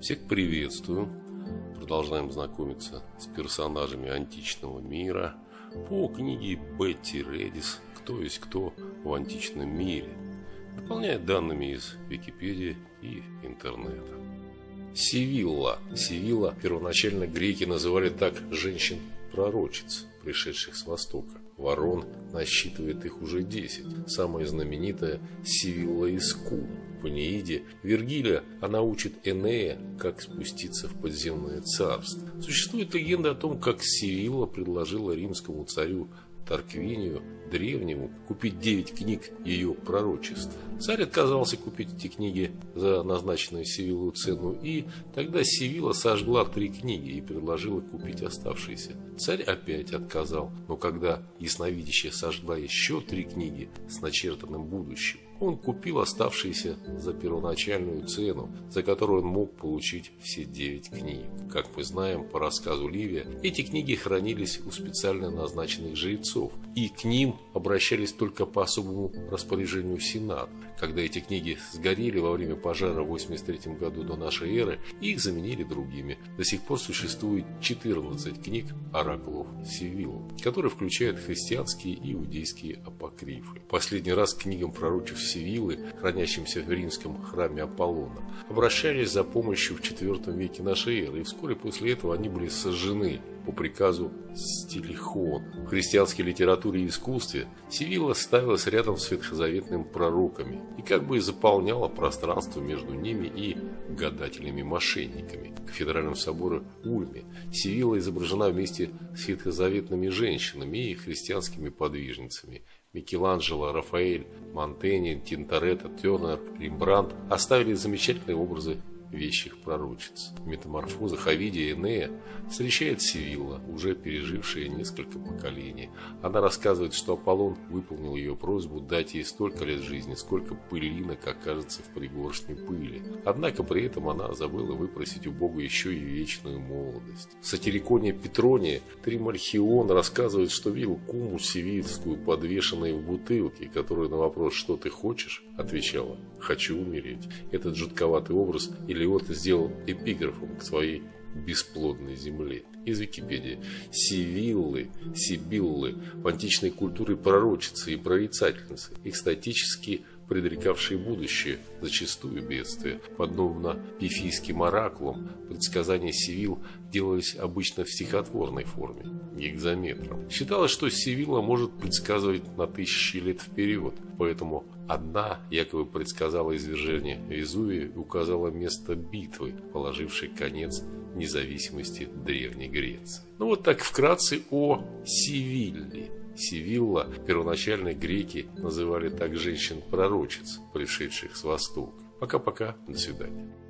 Всех приветствую! Продолжаем знакомиться с персонажами античного мира по книге Бетти Редис «Кто есть кто в античном мире», дополняя данными из Википедии и интернета. Сивилла. Сивилла первоначально греки называли так женщин-пророчиц, пришедших с Востока. Ворон насчитывает их уже 10. Самая знаменитая Сивилла из Кум. В Энеиде Вергилия она учит Энея, как спуститься в подземное царство. Существует легенда о том, как Сивилла предложила римскому царю Тарквинию Древнему купить 9 книг ее пророчеств. Царь отказался купить эти книги за назначенную Сивиллу цену, и тогда Сивилла сожгла 3 книги и предложила купить оставшиеся. Царь опять отказал, но когда ясновидящая сожгла еще 3 книги с начертанным будущим, он купил оставшиеся за первоначальную цену, за которую он мог получить все 9 книг. Как мы знаем по рассказу Ливия, эти книги хранились у специально назначенных жрецов, и к ним обращались только по особому распоряжению Сената. Когда эти книги сгорели во время пожара в 83 году до нашей эры, их заменили другими. До сих пор существует 14 книг оракулов Сивиллы, которые включают христианские и иудейские апокрифы. Последний раз к книгам пророчеств Сивиллы, хранящимся в римском храме Аполлона, обращались за помощью в IV веке нашей эры, и вскоре после этого они были сожжены по приказу Стилихона. В христианской литературе и искусстве Сивилла ставилась рядом с ветхозаветными пророками и как бы заполняла пространство между ними и гадателями-мошенниками. В Кафедральном соборе Ульме Сивилла изображена вместе с ветхозаветными женщинами и христианскими подвижницами. Микеланджело, Рафаэль, Монтеньи, Тинторетто, Тернер, Рембрандт оставили замечательные образы вещих пророчиц. В метаморфозах Овидия и Энея встречает Сивилла, уже пережившая несколько поколений. Она рассказывает, что Аполлон выполнил ее просьбу дать ей столько лет жизни, сколько пылинок окажется в пригоршне пыли. Однако при этом она забыла выпросить у Бога еще и вечную молодость. В сатириконе Петрония Тримальхион рассказывает, что видел куму сивильскую, подвешенной в бутылке, которая на вопрос «Что ты хочешь?» отвечала «Хочу умереть». Этот жутковатый образ Илиот сделал эпиграфом к своей бесплодной земле. Из Википедии. Сивиллы, сибиллы в античной культуре пророчицы и прорицательницы, экстатически предрекавшие будущее, зачастую бедствие. Подобно пифийским оракулам, предсказания Сивилл делались обычно в стихотворной форме, гекзаметром. Считалось, что Сивилла может предсказывать на тысячи лет вперед, поэтому одна якобы предсказала извержение Везувия и указала место битвы, положившей конец независимости Древней Греции. Ну вот так вкратце о Сивилле. Сивилла первоначально греки называли так женщин-пророчиц, пришедших с Востока. Пока-пока, до свидания.